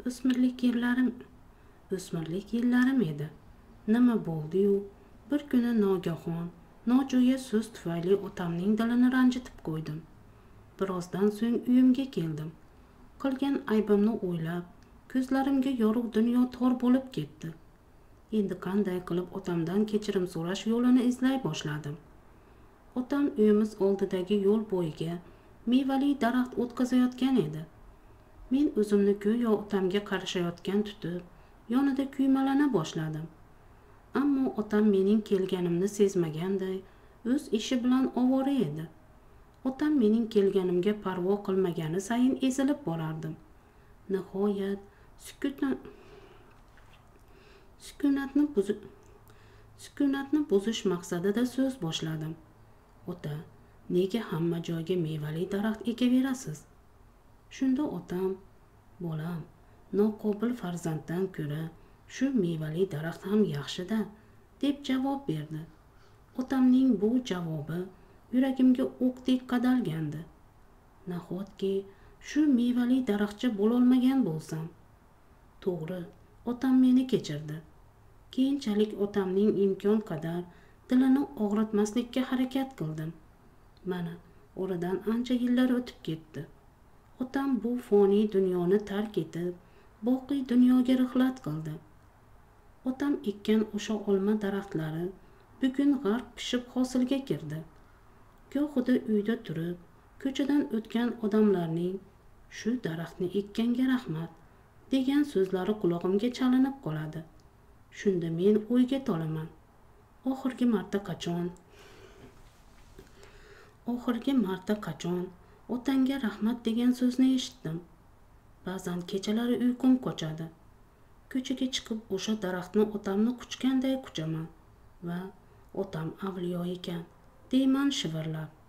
O'smirlik yillarim edi. Nima bo'ldi-yu, bir kuni nogahon, nojo'ya so'z tufayli otamning dilini ranjitib qo'ydim. Birozdan so'ng uyimga keldim. Qilgan aybimni o'ylab, ko'zlarimga yorug' dunyo tor bo'lib ketdi. Endi qanday qilib otamdan kechirim so'rash yo'lini izlay boshladim. Otam uyimiz oldidagi yo'l bo'yiga mevali daraxt o'tqazayotgan edi. Men o'zimni go'yo otamga qarashayotgan tutib, yonida kuymalana boshladim. Ammo otam mening kelganimni sezmaganday, o'z ishi bilan ovora edi. Otam mening kelganimga parvo qilmagani sayin ezilib borardim. Nihoyat sukunatni buzish maqsadida so'z boshladim. Ota, nega hamma joyga mevali daraxt ekaverasiz? Shunda otam, bolam, noqobil farzanddan ko'ra shu mevali daraxt ham yaxshi-da, deb javob berdi. Otamning bu javobi yuragimga o'qdek qadalgandi. Nahotki shu mevali daraxtcha bo'lolmagan bo'lsam. To'g'ri, otam meni kechirdi. Keyinchalik otamning imkon qadar dilini og'ritmaslikka harakat qildim. Mana, oradan ancha yillar o'tib ketdi. Otam bu foniy dunyoni tark etib, boqiy dunyoga rihlat qildi. Otam ekkan o'sha olma daraxtlari bugun g'arq pishib hosilga kirdi. Gohida uyda turib, ko'chadan o'tgan odamlarning "Shu daraxtni ekkanga rahmat" degan so'zlari quloqimga chalinib qoladi. Shunda men o'yga tolaman. Oxirgi marta qachon otangga rahmat degan so'zni eshitdim. Ba'zan kechalari uyqum qochadi. Ko'chaga chiqib o'sha daraxtni otamni quchganday quchaman va otam avliyo ekan deyman shivirlab.